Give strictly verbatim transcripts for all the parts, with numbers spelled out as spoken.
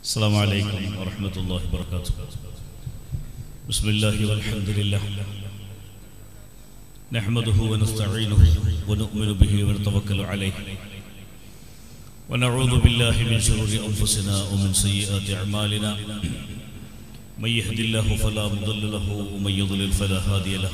السلام عليكم ورحمة الله وبركاته. بسم الله والحمد لله نحمده ونستعينه ونؤمن به ونتوكل عليه ونعوذ بالله من شرور أنفسنا ومن سيئات أعمالنا من يهد الله فلا مضل له ومن يضلل فلا هادي له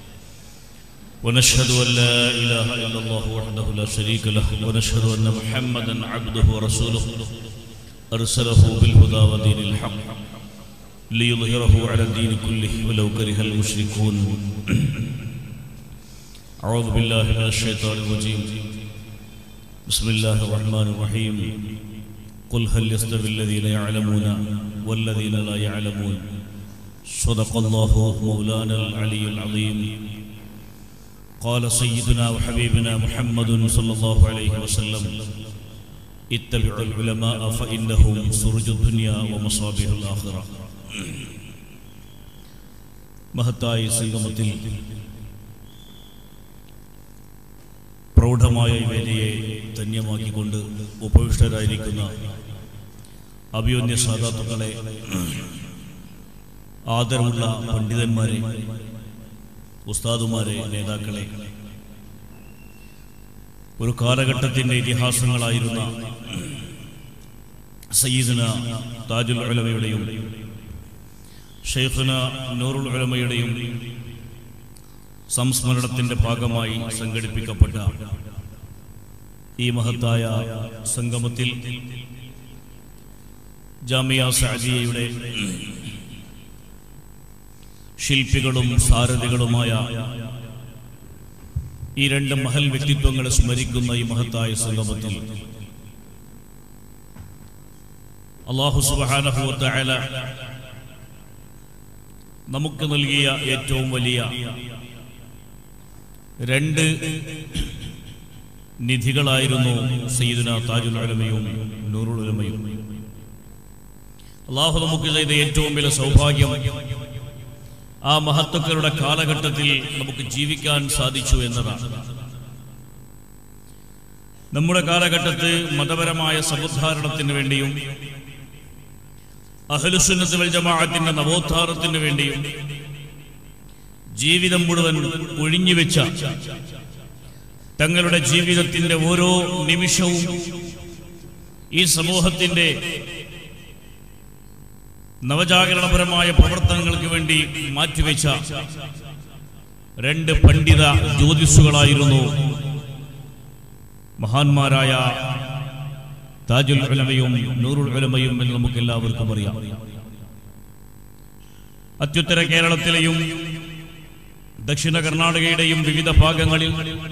ونشهد أن لا إله إلا الله وحده لا شريك له ونشهد أن محمدا عبده ورسوله أرسله بالهدى ودين الحق ليظهره على الدين كله ولو كره المشركون. أعوذ بالله من الشيطان الرجيم. بسم الله الرحمن الرحيم. قل هل يستوي الذين يعلمون والذين لا يعلمون. صدق الله مولانا العلي العظيم. قال سيدنا وحبيبنا محمد صلى الله عليه وسلم اتبعوا العلماء فإنهم سرج الدنيا ومصابيح الآخرة. മഹത്തായ സംഗമത്തിൽ പ്രൗഢമായ വേദിയെ ധന്യമാക്കിക്കൊണ്ട് ഉപവിഷ്ടരായിരിക്കുന്ന അഭിയോന്യ സാദാത്തുക്കളെ, ആദരവുള്ള പണ്ഡിതന്മാരെ, ഉസ്താദുമാരെ, നേതാക്കളെ, ഒരു കാലഘട്ടത്തിൻ്റെ ഇതിഹാസങ്ങളായിരുന്ന സയ്യിദുന താജുൽ ഉലമയുടെയും ഷെയ്ഖുന നൂറുൽ ഉലമയുടെയും സംസ്മരണത്തിൻ്റെ ഭാഗമായി സംഘടിപ്പിക്കപ്പെട്ട ഈ മഹത്തായ സംഗമത്തിൽ ജാമിയ സഅദിയയുടെ ശില്പികളും സാരഥികളുമായ ഈ രണ്ട് മഹൽ വ്യക്തിത്വങ്ങളെ സ്മരിക്കുന്ന ഈ മഹത്തായ സംഗമത്തിൽ അല്ലാഹു സുബ്ഹാനഹു വ തആല നമുക്ക് നൽകിയ ഏറ്റവും വലിയ രണ്ട് നിധികളായിരുന്നു സയ്യിദുന താജുൽ ഉലമയും നൂറുൽ ഉലമയും. അല്ലാഹു നമുക്ക് ചെയ്ത ഏറ്റവും വലിയ സൗഭാഗ്യം ആ മഹത്തുക്കളുടെ കാലഘട്ടത്തിൽ നമുക്ക് ജീവിക്കാൻ സാധിച്ചു എന്നതാണ്. നമ്മുടെ കാലഘട്ടത്ത് മതപരമായ സമുദ്ധാരണത്തിന് വേണ്ടിയും അഹ്ലുസുന്നത്ത് വൽ ജമാഅത്തിന്റെ നവോത്ഥാനത്തിന് വേണ്ടിയും ജീവിതം മുഴുവൻ ഒഴിഞ്ഞുവെച്ച, തങ്ങളുടെ ജീവിതത്തിന്റെ ഓരോ നിമിഷവും ഈ സമൂഹത്തിന്റെ നവജാഗരണപരമായ പ്രവർത്തനങ്ങൾക്ക് വേണ്ടി മാറ്റിവെച്ച രണ്ട് പണ്ഡിത ജ്യോതിസുകളായിരുന്നു മഹാന്മാരായ താജുൽ ഉലമയും നൂറുൽ ഉലമയും എന്ന് നമുക്ക് എല്ലാവർക്കും അറിയാം. അത്യുത്തര കേരളത്തിലെയും ദക്ഷിണ കർണാടകയുടെയും വിവിധ ഭാഗങ്ങളിൽ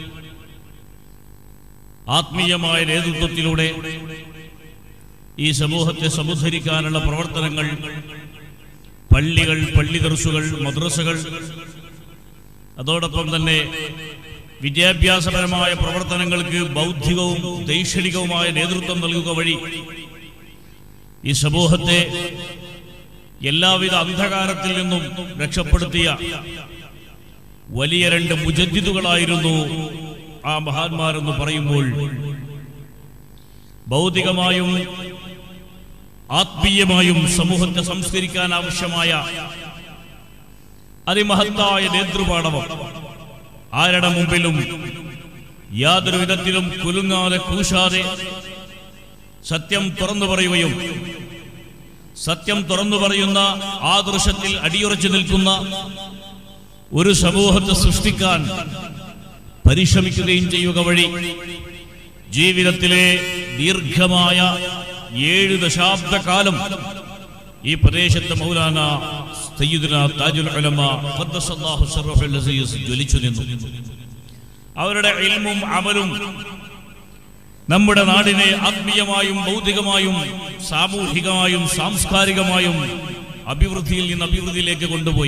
ആത്മീയമായ നേതൃത്വത്തിലൂടെ ഈ സമൂഹത്തെ സമുദ്ധരിക്കാനുള്ള പ്രവർത്തനങ്ങൾ, പള്ളികൾ, പള്ളി ദർസുകൾ, മദ്രസകൾ, അതോടൊപ്പം തന്നെ വിദ്യാഭ്യാസപരമായ പ്രവർത്തനങ്ങൾക്ക് ബൗദ്ധികവും ദൈക്ഷണികവുമായ നേതൃത്വം നൽകുക വഴി ഈ സമൂഹത്തെ എല്ലാവിധ അന്ധകാരത്തിൽ നിന്നും രക്ഷപ്പെടുത്തിയ വലിയ രണ്ട് മുജദ്ദിദുകളായിരുന്നു ആ മഹാന്മാരെന്ന് പറയുമ്പോൾ ഭൗതികമായും ആത്മീയമായും സമൂഹത്തെ സംസ്കരിക്കാൻ ആവശ്യമായ അതിമഹത്തായ നേതൃപാടവം ആരുടെ മുമ്പിലും യാതൊരു വിധത്തിലും കുലുങ്ങാതെ കൂശാതെ സത്യം തുറന്നു പറയുകയും സത്യം തുറന്നു പറയുന്ന ആദർശത്തിൽ അടിയുറച്ചു നിൽക്കുന്ന ഒരു സമൂഹത്തെ സൃഷ്ടിക്കാൻ പരിശ്രമിക്കുകയും ചെയ്യുക വഴി ജീവിതത്തിലെ ദീർഘമായ ഏഴ് ദശാബ്ദ കാലം ഈ പ്രദേശത്തെ മൗലാന സയ്യിദുന താജുൽ ഉലമ ഖദ്ദസല്ലാഹു ശറഫൽ അസീസ് ജ്വലിച്ചു നിന്നു. അവരുടെ ഇൽമും അമലും നമ്മുടെ നാടിനെ ആത്മീയമായും ഭൗതികമായും സാമൂഹികമായും സാംസ്കാരികമായും അഭിവൃദ്ധിയിൽ നിന്ന് അഭിവൃദ്ധിയിലേക്ക് കൊണ്ടുപോയി.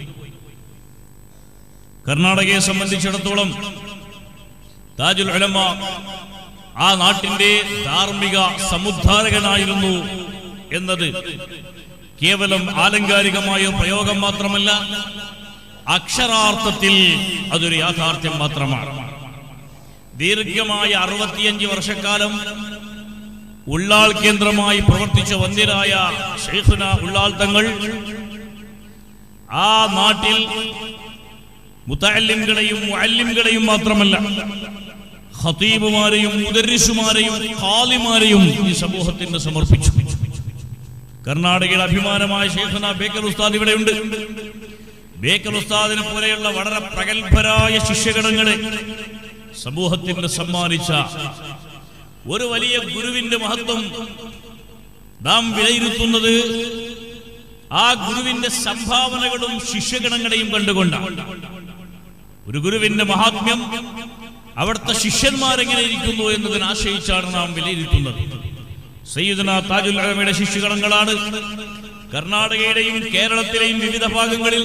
കർണാടകയെ സംബന്ധിച്ചിടത്തോളം താജുൽ ഉലമ ആ നാട്ടിന്റെ ധാർമ്മിക സമുദ്ധാരകനായിരുന്നു എന്നത് കേവലം ആലങ്കാരികമായ പ്രയോഗം മാത്രമല്ല, അക്ഷരാർത്ഥത്തിൽ അതൊരു യാഥാർത്ഥ്യം മാത്രമാണ്. ദീർഘമായ അറുപത്തിയഞ്ച് വർഷക്കാലം ഉള്ളാൾ കേന്ദ്രമായി പ്രവർത്തിച്ച വന്ദ്യരായ ശൈഖുന ഉള്ളാൾ തങ്ങൾ ആ നാട്ടിൽ മുതഅല്ലിംകളെയും മുഅല്ലിംകളെയും മാത്രമല്ല ഖതീബുമാരെയും മുദർരിസുമാരെയും ഖാലിമാരെയും ഈ സമൂഹത്തിന് സമർപ്പിച്ചു. കർണാടകയുടെ അഭിമാനമായ ശൈഖുന ബേക്കൽ ഉസ്താദ് ഇവിടെയുണ്ട്. ബേക്കൽ ഉസ്താദിനെ പോലെയുള്ള വളരെ പ്രഗത്ഭരായ ശിഷ്യഗണങ്ങളെ സമൂഹത്തിന് സമ്മാനിച്ച ഒരു വലിയ ഗുരുവിന്റെ മഹത്വം നാം വിലയിരുത്തുന്നത് ആ ഗുരുവിന്റെ സംഭാവനകളും ശിഷ്യഗണങ്ങളെയും കണ്ടുകൊണ്ടാണ്. ഒരു ഗുരുവിന്റെ മഹാത്മ്യം അവിടുത്തെ ശിഷ്യന്മാരെങ്ങനെ ഇരിക്കുന്നു എന്നതിനെ ആശ്രയിച്ചാണ് നാം വിലയിരുത്തുന്നത്. സയ്യിദുനാ താജുൽ ഉലമയുടെ ശിഷ്യഗണങ്ങളാണ് കർണാടകയുടെയും കേരളത്തിലെയും വിവിധ ഭാഗങ്ങളിൽ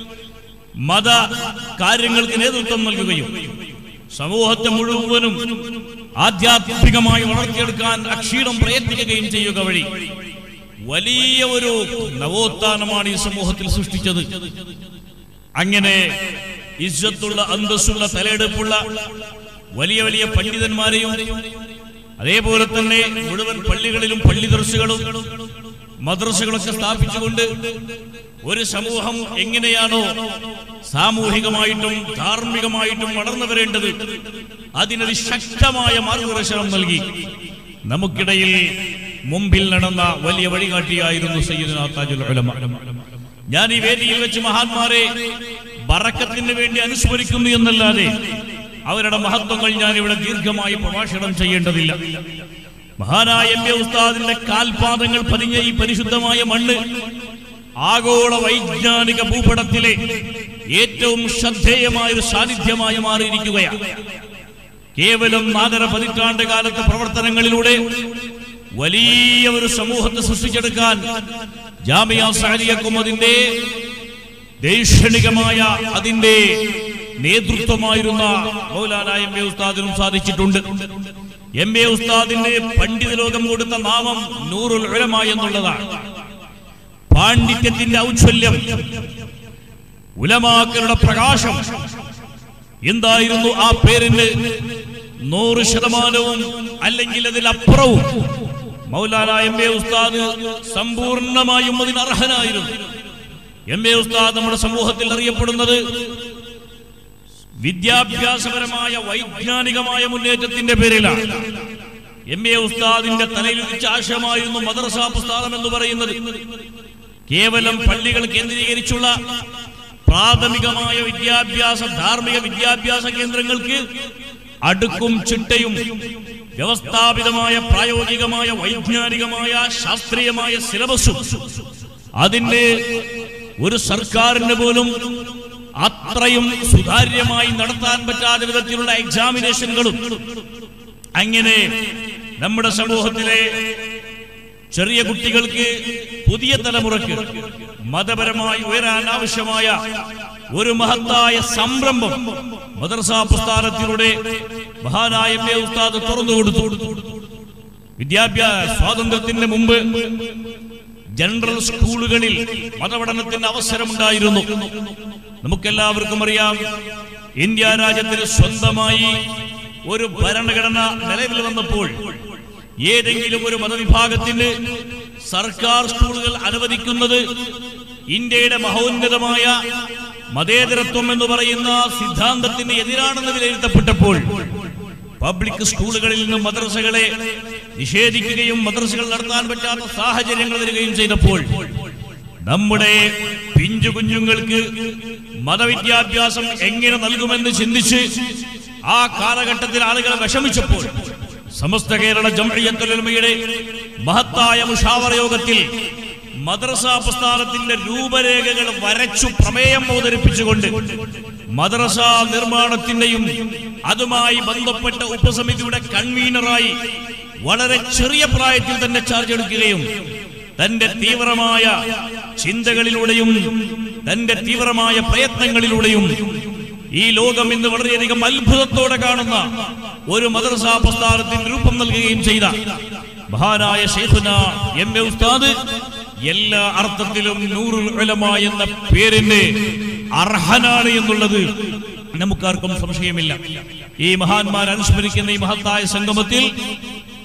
മത കാര്യങ്ങൾക്ക് നേതൃത്വം നൽകുകയും സമൂഹത്തെ മുഴുവനും ആധ്യാത്മികമായി വളർത്തിയെടുക്കാൻ അക്ഷീണം പ്രയത്നിക്കുകയും ചെയ്യുക വഴി വലിയ ഒരു നവോത്ഥാനമാണ് ഈ സമൂഹത്തിൽ സൃഷ്ടിച്ചത്. അങ്ങനെ ഇസ്സത്തുള്ള അന്തസ്സുള്ള തലയെടുപ്പുള്ള വലിയ വലിയ പണ്ഡിതന്മാരെയും അതേപോലെ തന്നെ മുഴുവൻ പള്ളികളിലും പള്ളി ദർസുകളും മദ്രസകളൊക്കെ സ്ഥാപിച്ചുകൊണ്ട് ഒരു സമൂഹം എങ്ങനെയാണോ സാമൂഹികമായിട്ടും ധാർമ്മികമായിട്ടും വളർന്നു വരേണ്ടത് അതിനൊരു ശക്തമായ മാർഗദർശനം നൽകി നമുക്കിടയിൽ മുമ്പിൽ നടന്ന വലിയ വഴികാട്ടിയായിരുന്നു സയ്യിദുനാ താജുൽ ഉലമ. ഞാൻ ഈ വേദിയിൽ വെച്ച് മഹാന്മാരെ ബറക്കത്തിന് വേണ്ടി അനുസ്മരിക്കുന്നു എന്നല്ലാതെ അവരുടെ മഹത്വങ്ങൾ ഞാൻ ഇവിടെ ദീർഘമായി പ്രഭാഷണം ചെയ്യേണ്ടതില്ല. മഹാനായ എം എ ഉസ്താദിന്റെ കാൽപാദങ്ങൾ പതിഞ്ഞ ഈ പരിശുദ്ധമായ മണ്ണ് ആഗോള വൈജ്ഞാനിക ഭൂപടത്തിലെ ഏറ്റവും ശ്രദ്ധേയമായ ഒരു സാന്നിധ്യമായി മാറിയിരിക്കുകയാണ്. കേവലം നാലര പതിറ്റാണ്ട് കാലത്തെ പ്രവർത്തനങ്ങളിലൂടെ വലിയ ഒരു സമൂഹത്തെ സൃഷ്ടിച്ചെടുക്കാൻ ജാമിയ സഅദിയക്കും അതിന്റെ ദൈക്ഷണികമായ അതിന്റെ നേതൃത്വമായിരുന്ന മൗലാന എം എ ഉസ്താദിനും സാധിച്ചിട്ടുണ്ട്. എം എ ഉസ്താദിന്റെ പണ്ഡിത ലോകം കൊടുത്ത നാമം നൂറുൽ ഉലമ എന്നുള്ളതാണ്. പാണ്ഡിത്യത്തിന്റെ ഔജ്വല്യം, ഉലമാക്കളുടെ പ്രകാശം എന്തായിരുന്നു ആ പേരിന് നൂറ് ശതമാനവും അല്ലെങ്കിൽ അതിലപ്പുറവും മൗലാന എം എ ഉസ്താദ് സമ്പൂർണമായും അതിന് അർഹനായിരുന്നു. എം എ ഉസ്താദ് നമ്മുടെ സമൂഹത്തിൽ അറിയപ്പെടുന്നത് വിദ്യാഭ്യാസപരമായ വൈജ്ഞാനികമായ മുന്നേറ്റത്തിന്റെ പേരിലാണ്. എം എ ഉസ്താദിന്റെ തലയിൽ ഉദിച്ച ആശയമായിരുന്നു മദ്രസ പ്രസ്ഥാനം എന്ന് പറയുന്നത്. കേവലം പള്ളികൾ കേന്ദ്രീകരിച്ചുള്ള പ്രാഥമികമായ വിദ്യാഭ്യാസ ധാർമ്മിക വിദ്യാഭ്യാസ കേന്ദ്രങ്ങൾക്ക് അടുക്കും ചിട്ടയും വ്യവസ്ഥാപിതമായ പ്രായോഗികമായ വൈജ്ഞാനികമായ ശാസ്ത്രീയമായ സിലബസും അതിന്റെ ഒരു സർക്കാരിന് പോലും അത്രയും സുതാര്യമായി നടത്താൻ പറ്റാത്ത വിധത്തിലുള്ള എക്സാമിനേഷനുകളും അങ്ങനെ നമ്മുടെ സമൂഹത്തിലെ ചെറിയ കുട്ടികൾക്ക് പുതിയ തലമുറക്ക് മതപരമായി ഉയരാൻ ആവശ്യമായ ഒരു മഹത്തായ സംരംഭം മദ്രസ പ്രസ്ഥാനത്തിലൂടെ മഹാനായ എം എ ഉസ്താദ് തുറന്നു കൊടുത്തു. വിദ്യാഭ്യാസ സ്വാതന്ത്ര്യത്തിന് മുമ്പ് ജനറൽ സ്കൂളുകളിൽ മതപഠനത്തിന് അവസരമുണ്ടായിരുന്നു. നമുക്കെല്ലാവർക്കും അറിയാം, ഇന്ത്യ രാജ്യത്തിന് സ്വന്തമായി ഒരു ഭരണഘടന നിലവിൽ വന്നപ്പോൾ ഏതെങ്കിലും ഒരു മതവിഭാഗത്തിന് സർക്കാർ സ്കൂളുകൾ അനുവദിക്കുന്നത് ഇന്ത്യയുടെ മഹോന്നതമായ മതേതരത്വം എന്ന് പറയുന്ന സിദ്ധാന്തത്തിന് എതിരാണെന്ന് വിലയിരുത്തപ്പെട്ടപ്പോൾ പബ്ലിക് സ്കൂളുകളിൽ നിന്ന് മദ്രസകളെ നിഷേധിക്കുകയും മദ്രസകൾ നടത്താൻ പറ്റാത്ത സാഹചര്യങ്ങൾ വരികയും ചെയ്തപ്പോൾ നമ്മുടെ പിഞ്ചു കുഞ്ഞുങ്ങൾക്ക് മതവിദ്യാഭ്യാസം എങ്ങനെ നൽകുമെന്ന് ചിന്തിച്ച് ആ കാലഘട്ടത്തിൽ ആളുകൾ വിഷമിച്ചപ്പോൾ സമസ്ത കേരള ജംഇയ്യത്തുൽ ഉലമയുടെ മഹത്തായ മുഷാവറ യോഗത്തിൽ മദ്രസ പ്രസ്ഥാനത്തിന്റെ രൂപരേഖകൾ വരച്ചു പ്രമേയം അവതരിപ്പിച്ചുകൊണ്ട് മദ്രസ നിർമ്മാണത്തിന്റെയും അതുമായി ബന്ധപ്പെട്ട ഉപസമിതിയുടെ കൺവീനറായി വളരെ ചെറിയ പ്രായത്തിൽ തന്നെ ചാർജ് എടുക്കുകയും തന്റെ തീവ്രമായ ചിന്തകളിലൂടെയും തന്റെ തീവ്രമായ പ്രയത്നങ്ങളിലൂടെയും ഈ ലോകം ഇന്ന് വളരെയധികം അത്ഭുതത്തോടെ കാണുന്ന ഒരു മദ്രസ പ്രസ്ഥാനത്തിന് രൂപം നൽകുകയും ചെയ്ത മഹാനായ ശൈഖുന എം എ ഉസ്താദ് എല്ലാ അർത്ഥത്തിലും നൂറുൽ ഉലമ എന്ന പേരിന് അർഹനാണ് എന്നുള്ളത് നമുക്കാർക്കും സംശയമില്ല. ഈ മഹാന്മാർ അനുസ്മരിക്കുന്ന ഈ മഹത്തായ സംഗമത്തിൽ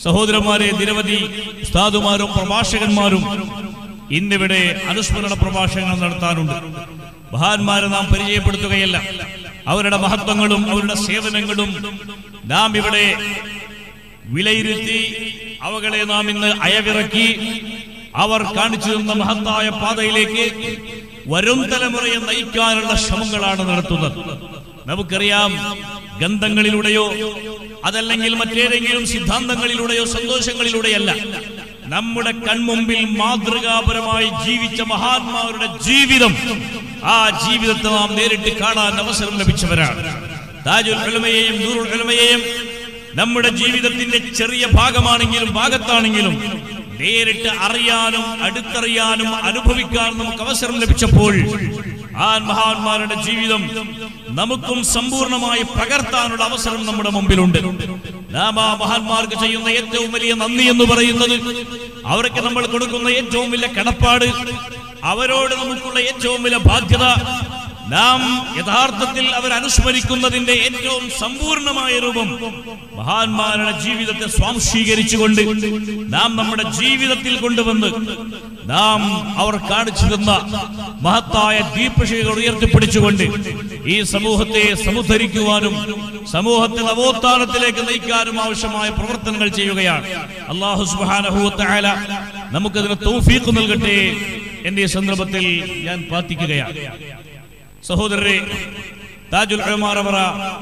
സഹോദരന്മാരെ, നിരവധി ഉസ്താദുമാരും പ്രഭാഷകന്മാരും ഇന്നിവിടെ അനുസ്മരണ പ്രഭാഷണങ്ങൾ നടത്താറുണ്ട്. മഹാന്മാരെ നാം പരിചയപ്പെടുത്തുകയല്ല, അവരുടെ മഹത്വങ്ങളും അവരുടെ സേവനങ്ങളും നാം ഇവിടെ വിലയിരുത്തി അവകളെ നാം ഇന്ന് അയവിറക്കി അവർ കാണിച്ചു തന്ന മഹത്തായ പാതയിലേക്ക് വരും തലമുറയെ നയിക്കാനുള്ള ശ്രമങ്ങളാണ് നടത്തുന്നത്. നമുക്കറിയാം, ഗന്ധങ്ങളിലൂടെയോ അതല്ലെങ്കിൽ മറ്റേതെങ്കിലും സിദ്ധാന്തങ്ങളിലൂടെയോ സന്തോഷങ്ങളിലൂടെയല്ല, നമ്മുടെ കൺമുമ്പിൽ മാതൃകാപരമായി ജീവിച്ച മഹാന്മാരുടെ ജീവിതം, ആ ജീവിതത്തെ നാം നേരിട്ട് കാണാൻ അവസരം ലഭിച്ചവരാണ്. താജുൽ ഉലമയെയും നൂറുൽ ഉലമയെയും നമ്മുടെ ജീവിതത്തിന്റെ ചെറിയ ഭാഗമാണെങ്കിലും ഭാഗത്താണെങ്കിലും നേരിട്ട് അറിയാനും അടുത്തറിയാനും അനുഭവിക്കാനും നമുക്ക് അവസരം ലഭിച്ചപ്പോൾ ആ മഹാന്മാരുടെ ജീവിതം നമുക്കും സമ്പൂർണമായി പകർത്താനുള്ള അവസരം നമ്മുടെ മുമ്പിലുണ്ട്. നാം ആ മഹാന്മാർക്ക് ചെയ്യുന്ന ഏറ്റവും വലിയ നന്ദി എന്ന് പറയുന്നത്, അവർക്ക് നമ്മൾ കൊടുക്കുന്ന ഏറ്റവും വലിയ കടപ്പാട്, അവരോട് നമുക്കുള്ള ഏറ്റവും വലിയ ബാധ്യത, നാം യഥാർത്ഥത്തിൽ അവരനുസ്മരിക്കുന്നതിന്റെ ഏറ്റവും സമ്പൂർണമായ രൂപം മഹാന്മാരുടെ ജീവിതത്തെ സ്വാംശീകരിച്ചുകൊണ്ട് നാം നമ്മുടെ ജീവിതത്തിൽ കൊണ്ടുവന്ന് നാം അവർ കാണിച്ചു തന്ന മഹത്തായ ദീപശിഖകൾ ഉയർത്തിപ്പിടിച്ചുകൊണ്ട് ഈ സമൂഹത്തെ സമുദ്ധരിക്കുവാനും സമൂഹത്തെ നവോത്ഥാനത്തിലേക്ക് നയിക്കാനും ആവശ്യമായ പ്രവർത്തനങ്ങൾ ചെയ്യുകയാണ്. അല്ലാഹു സുബ്ഹാനഹു വ തആല നമുക്കതിന് തൗഫീഖ് നൽകട്ടെ എന്നീ സന്ദർഭത്തിൽ ഞാൻ പ്രാർത്ഥിക്കുകയാണ്. ಸಹೋದರರೇ, ತಾಜುಲ್ ಉಲಮಾ ರವರ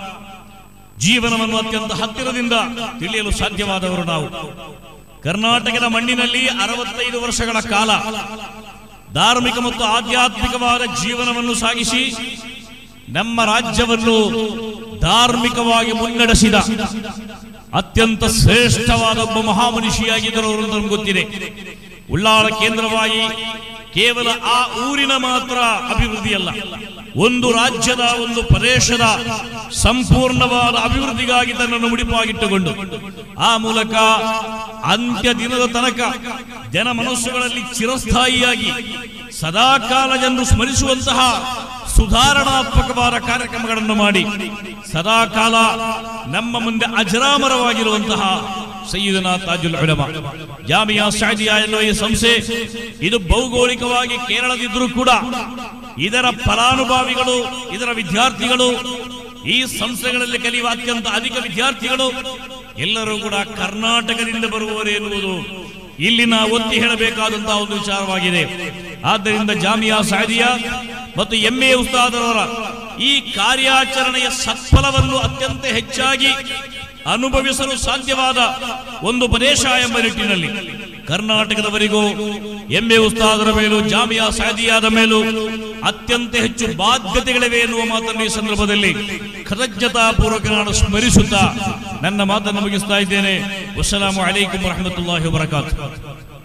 ಜೀವನವನ್ನು ಅತ್ಯಂತ ಹತ್ತಿರದಿಂದ ತಿಳಿಯಲು ಸಾಧ್ಯವಾದವರು ನಾವು. ಕರ್ನಾಟಕದ ಮಣ್ಣಿನಲ್ಲಿ ಅರವತ್ತೈದು ವರ್ಷಗಳ ಕಾಲ ಧಾರ್ಮಿಕ ಮತ್ತು ಆಧ್ಯಾತ್ಮಿಕವಾದ ಜೀವನವನ್ನು ಸಾಗಿಸಿ ನಮ್ಮ ರಾಜ್ಯವನ್ನು ಧಾರ್ಮಿಕವಾಗಿ ಮುನ್ನಡೆಸಿದ ಅತ್ಯಂತ ಶ್ರೇಷ್ಠವಾದ ಒಬ್ಬ ಮಹಾಮನುಷಿಯಾಗಿದ್ದರು ಅವರು ನಮಗೆ ಗೊತ್ತಿದೆ. ಉಳ್ಳಾಳ ಕೇಂದ್ರವಾಗಿ ಕೇವಲ ಆ ಊರಿನ ಮಾತ್ರ ಅಭಿವೃದ್ಧಿಯಲ್ಲ, ಒಂದು ರಾಜ್ಯದ ಒಂದು ಪ್ರದೇಶದ ಸಂಪೂರ್ಣವಾದ ಅಭಿವೃದ್ಧಿಗಾಗಿ ತನ್ನನ್ನು ಮುಡಿಪಾಗಿಟ್ಟುಕೊಂಡು ಆ ಮೂಲಕ ಅಂತ್ಯ ದಿನದ ತನಕ ಜನ ಮನಸ್ಸುಗಳಲ್ಲಿ ಚಿರಸ್ಥಾಯಿಯಾಗಿ ಸದಾಕಾಲ ಜನರು ಸ್ಮರಿಸುವಂತಹ ಸುಧಾರಣಾತ್ಮಕವಾದ ಕಾರ್ಯಕ್ರಮಗಳನ್ನು ಮಾಡಿ ಸದಾಕಾಲ ನಮ್ಮ ಮುಂದೆ ಅಜರಾಮರವಾಗಿರುವಂತಹ ಸಯ್ಯಿದನಾ ತಾಜುಲ್ ಉಲಮಾ. ಜಾಮಿಯಾ ಸಅದಿಯಾ ಎನ್ನುವ ಈ ಸಂಸ್ಥೆ ಇದು ಭೌಗೋಳಿಕವಾಗಿ ಕೇರಳದಿದ್ದರೂ ಕೂಡ ಇದರ ಫಲಾನುಭವಿಗಳು, ಇದರ ವಿದ್ಯಾರ್ಥಿಗಳು, ಈ ಸಂಸ್ಥೆಗಳಲ್ಲಿ ಕಲಿಯುವ ಅತ್ಯಂತ ಅಧಿಕ ವಿದ್ಯಾರ್ಥಿಗಳು ಎಲ್ಲರೂ ಕೂಡ ಕರ್ನಾಟಕದಿಂದ ಬರುವವರು ಎನ್ನುವುದು ಇಲ್ಲಿನ ಒತ್ತಿ ಹೇಳಬೇಕಾದಂತಹ ಒಂದು ವಿಚಾರವಾಗಿದೆ. ಆದ್ದರಿಂದ ಜಾಮಿಯಾ ಸಅದಿಯಾ ಮತ್ತು ಎಂ ಎ ಉಸ್ತಾದರವರ ಈ ಕಾರ್ಯಾಚರಣೆಯ ಸತ್ಫಲವನ್ನು ಅತ್ಯಂತ ಹೆಚ್ಚಾಗಿ ಅನುಭವಿಸಲು ಸಾಧ್ಯವಾದ ಒಂದು ಪ್ರದೇಶ ಎಂಬ ನಿಟ್ಟಿನಲ್ಲಿ ಕರ್ನಾಟಕದವರಿಗೂ ಎಂ ಎ ಉಸ್ತಾದರ ಮೇಲೂ ಜಾಮಿಯಾ ಸಅದಿಯಾದ ಮೇಲೂ ಅತ್ಯಂತ ಹೆಚ್ಚು ಬಾಧ್ಯತೆಗಳಿವೆ ಎನ್ನುವ ಮಾತನ್ನು ಈ ಸಂದರ್ಭದಲ್ಲಿ ಕೃತಜ್ಞತಾ ಪೂರ್ವಕ ನಾನು ಸ್ಮರಿಸುತ್ತಾ ನನ್ನ ಮಾತನ್ನು ಮುಗಿಸ್ತಾ ಇದ್ದೇನೆ. ಅಸ್ಸಲಾಮು ಅಲೈಕುಂ ವರಹಮತುಲ್ಲಾಹಿ ವಬರಕಾತುಹು.